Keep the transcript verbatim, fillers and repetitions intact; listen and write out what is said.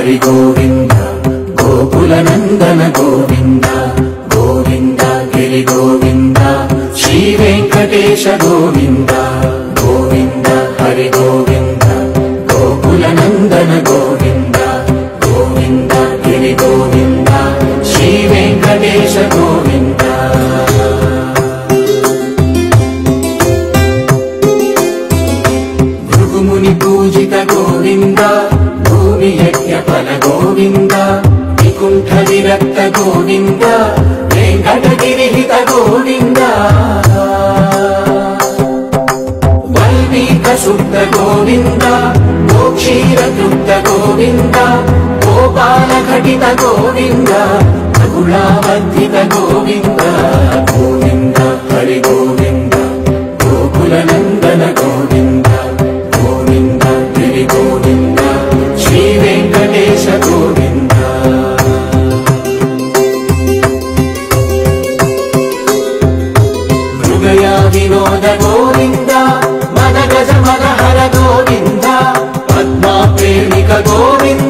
హరి గోవింద గోకుల నందన గోవింద గోవింద గిరి గోవింద శ్రీ వెంకటేశ గోవింద గోవింద హరి గోవింద గోకుల నందన గోవింద గోవింద గిరి గోవింద శ్రీ వెంకటేశ గోవింద భృగుముని పూజిత గోవింద భూమి యజ్ఞ ఫల గోవింద వికుంఠ విరక్త గోవింద వెంకటగిరిహిత గోవింద వల్మీక శుద్ధ గోవింద గోక్షీర తృప్త గోవింద గోపాల ఘటిత గోవింద బహుళావర్ధిత గోవింద గోవింద హరి గోవింద గోకుల నందన గోవింద గోవింద గిరి గోవింద శ్రీ వెంకటేశ గోవింద మృగయా వినోద గోవింద మద గజ మద హర గోవింద పద్మా ప్రేమిక గోవింద